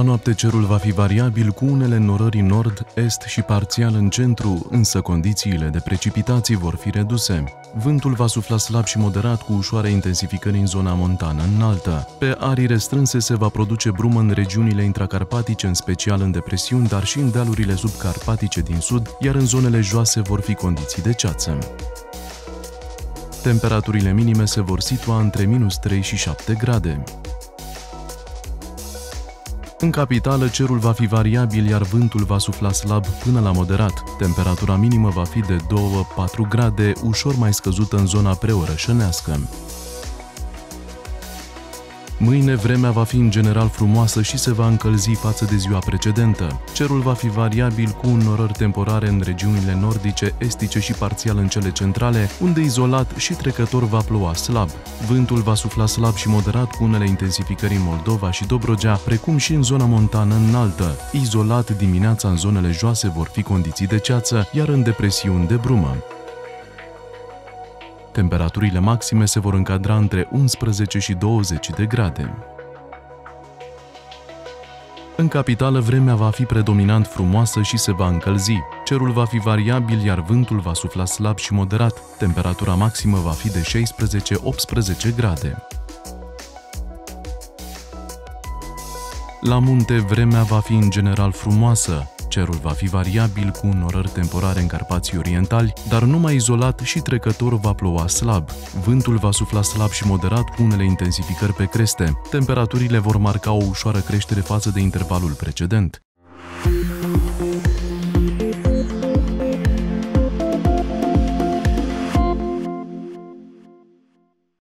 La noapte cerul va fi variabil cu unele norări în nord, est și parțial în centru, însă condițiile de precipitații vor fi reduse. Vântul va sufla slab și moderat cu ușoare intensificări în zona montană înaltă. Pe arii restrânse se va produce brumă în regiunile intracarpatice, în special în depresiuni, dar și în dealurile subcarpatice din sud, iar în zonele joase vor fi condiții de ceață. Temperaturile minime se vor situa între -3 și 7 grade. În capitală, cerul va fi variabil, iar vântul va sufla slab până la moderat. Temperatura minimă va fi de 2-4 grade, ușor mai scăzută în zona preorășănească. Mâine vremea va fi în general frumoasă și se va încălzi față de ziua precedentă. Cerul va fi variabil cu înnorări temporare în regiunile nordice, estice și parțial în cele centrale, unde izolat și trecător va ploua slab. Vântul va sufla slab și moderat cu unele intensificări în Moldova și Dobrogea, precum și în zona montană înaltă. Izolat dimineața în zonele joase vor fi condiții de ceață, iar în depresiuni de brumă. Temperaturile maxime se vor încadra între 11 și 20 de grade. În capitală, vremea va fi predominant frumoasă și se va încălzi. Cerul va fi variabil, iar vântul va sufla slab și moderat. Temperatura maximă va fi de 16-18 grade. La munte, vremea va fi în general frumoasă. Cerul va fi variabil cu înnorări temporare în Carpații Orientali, dar numai izolat și trecător va ploua slab. Vântul va sufla slab și moderat cu unele intensificări pe creste. Temperaturile vor marca o ușoară creștere față de intervalul precedent.